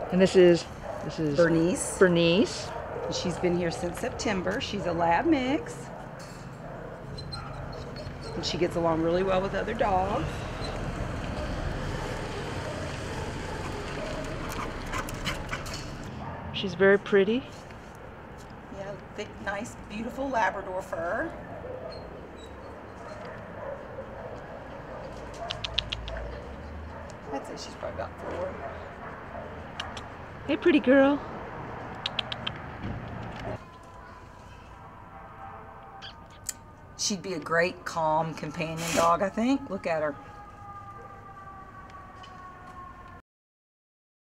And this is Bernice. Bernice. She's been here since September. She's a lab mix. And she gets along really well with other dogs. She's very pretty. Yeah, thick, nice, beautiful Labrador fur. I'd say she's probably about 4. Hey, pretty girl. She'd be a great calm companion dog, I think. Look at her.